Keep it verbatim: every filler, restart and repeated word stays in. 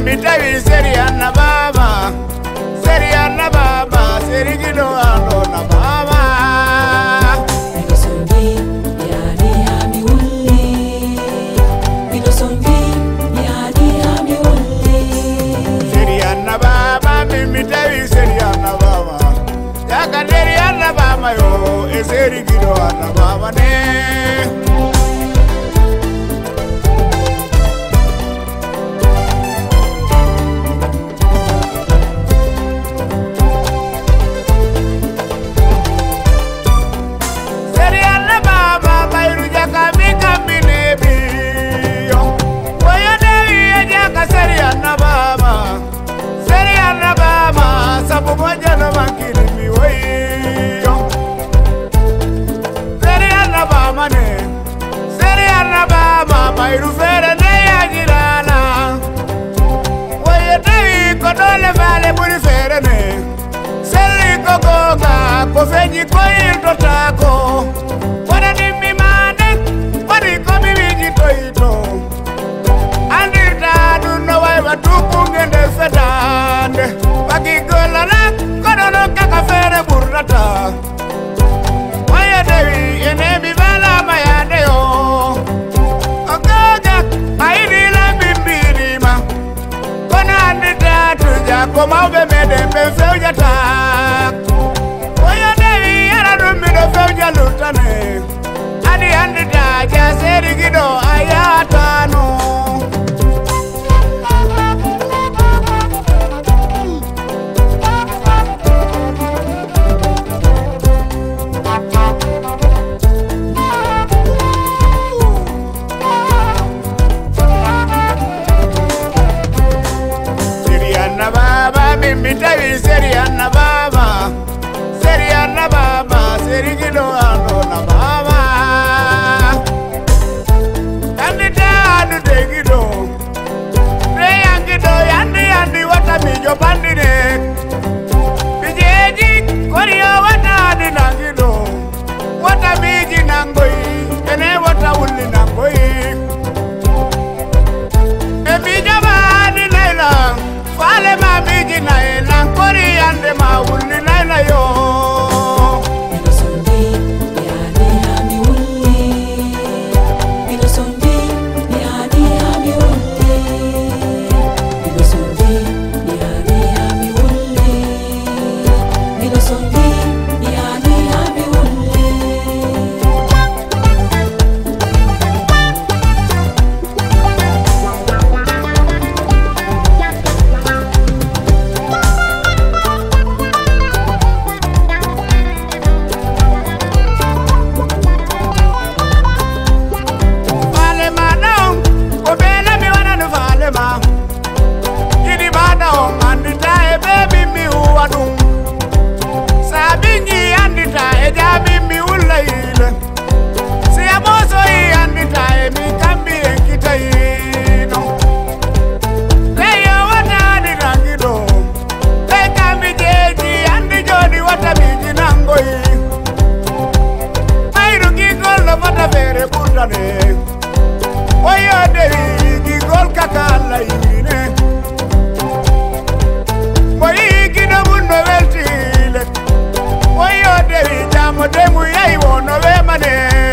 mitavi seriana baba, seriana baba, serigino ando na baba. Bilosongi yani hami uli, bilosongi yani hami uli. Seriana baba, mitavi seriana baba, jaga seriana baba yo, e serigino ando baba ne. Mairu fere ne ajirana, oye tevi kodole vale muri fere ne. Seli kokoga kofeji koi totako, wana nimi mane, wani komi viji toito. Andirta duno wai watupu ngende fedande, wakigola na kodono kaka fere burrata. Oye tevi enemi vala mayade yo. Koma ube mede mbe feuja tak. Oya devi yara dumi do feuja lutane. Adi andi taja seri gido ayatano. Mitavi seriana baba, seriana baba, serigino ando na baba. Kandida adu degido, re yangido yandi yandi wata mijo bandine. Bijeji korio wata adi nangido, wata miji nangoi, ene wata uli nangoi. Ebija ba adi naila, fale ma miji naila. Kori ande ma uli naila yo. Bilosongi yani hami uli, bilosongi yani hami uli, bilosongi yani hami uli, bilosongi yani hami uli. Oyo devi gigol kakala ine, oyi gido mundo veltile. Oyo devi jamo demu yai wono ve mane.